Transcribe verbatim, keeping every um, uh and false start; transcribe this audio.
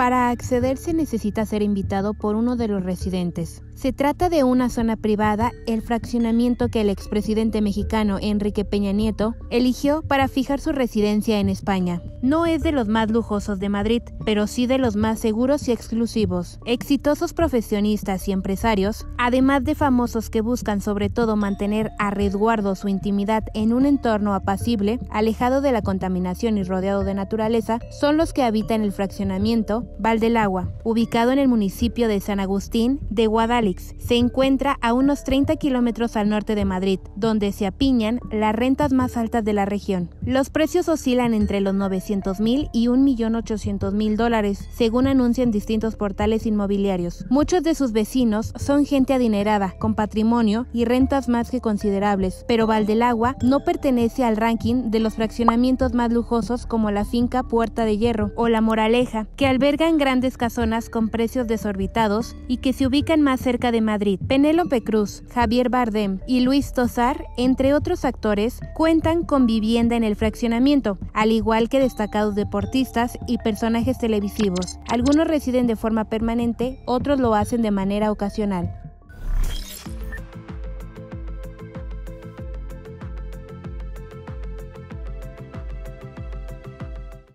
Para acceder se necesita ser invitado por uno de los residentes. Se trata de una zona privada, el fraccionamiento que el expresidente mexicano Enrique Peña Nieto eligió para fijar su residencia en España. No es de los más lujosos de Madrid, pero sí de los más seguros y exclusivos. Exitosos profesionistas y empresarios, además de famosos que buscan sobre todo mantener a resguardo su intimidad en un entorno apacible, alejado de la contaminación y rodeado de naturaleza, son los que habitan el fraccionamiento Val del Agua, ubicado en el municipio de San Agustín de Guadalix. Se encuentra a unos treinta kilómetros al norte de Madrid, donde se apiñan las rentas más altas de la región. Los precios oscilan entre los novecientos mil y un millón ochocientos mil dólares, según anuncian distintos portales inmobiliarios. Muchos de sus vecinos son gente adinerada, con patrimonio y rentas más que considerables, pero Val del Agua no pertenece al ranking de los fraccionamientos más lujosos como la finca Puerta de Hierro o La Moraleja, que albergan grandes casonas con precios desorbitados y que se ubican más cerca de Madrid. Penélope Cruz, Javier Bardem y Luis Tosar, entre otros actores, cuentan con vivienda en el fraccionamiento, al igual que destacados deportistas y personajes televisivos. Algunos residen de forma permanente, otros lo hacen de manera ocasional.